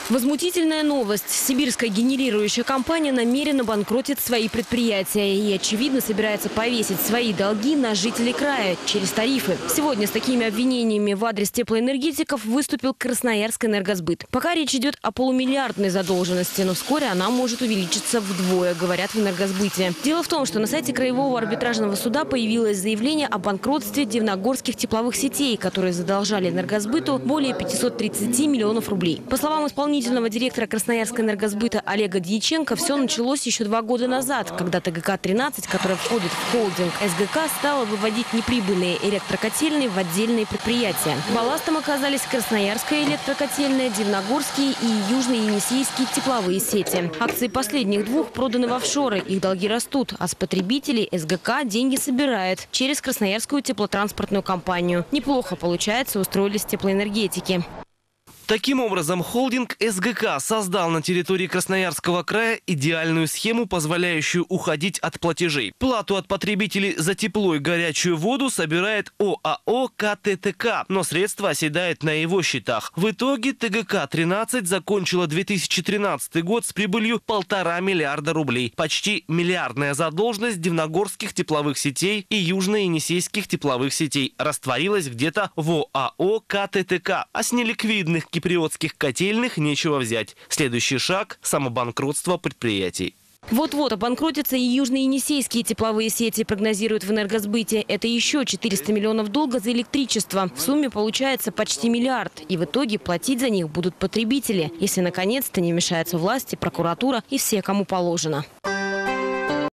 Возмутительная новость. Сибирская генерирующая компания намеренно банкротит свои предприятия и, очевидно, собирается повесить свои долги на жителей края через тарифы. Сегодня с такими обвинениями в адрес теплоэнергетиков выступил Красноярский энергосбыт. Пока речь идет о полумиллиардной задолженности, но вскоре она может увеличиться вдвое, говорят в энергосбыте. Дело в том, что на сайте Краевого арбитражного суда появилось заявление о банкротстве дивногорских тепловых сетей, которые задолжали энергосбыту более 530 миллионов рублей. По словам исполнительного директора Красноярского энергосбыта Олега Дьяченко, все началось еще 2 года назад, когда ТГК-13, которая входит в холдинг СГК, стала выводить неприбыльные электрокотельные в отдельные предприятия. Балластом оказались Красноярская электрокотельная, Дивногорские и Южные Енисейские тепловые сети. Акции последних двух проданы в офшоры, их долги растут, а с потребителей СГК деньги собирает через Красноярскую теплотранспортную компанию. Неплохо получается, устроились теплоэнергетики. Таким образом, холдинг СГК создал на территории Красноярского края идеальную схему, позволяющую уходить от платежей. Плату от потребителей за тепло и горячую воду собирает ОАО КТТК, но средства оседают на его счетах. В итоге ТГК-13 закончила 2013 год с прибылью 1,5 миллиарда рублей. Почти миллиардная задолженность дивногорских тепловых сетей и южно-енисейских тепловых сетей растворилась где-то в ОАО КТТК, а с неликвидных киприотских котельных нечего взять. Следующий шаг – самобанкротство предприятий. Вот-вот обанкротятся и южные енисейские тепловые сети, прогнозируют в энергосбыте. Это еще 400 миллионов долга за электричество. В сумме получается почти миллиард. И в итоге платить за них будут потребители, если наконец-то не вмешаются власти, прокуратура и все, кому положено.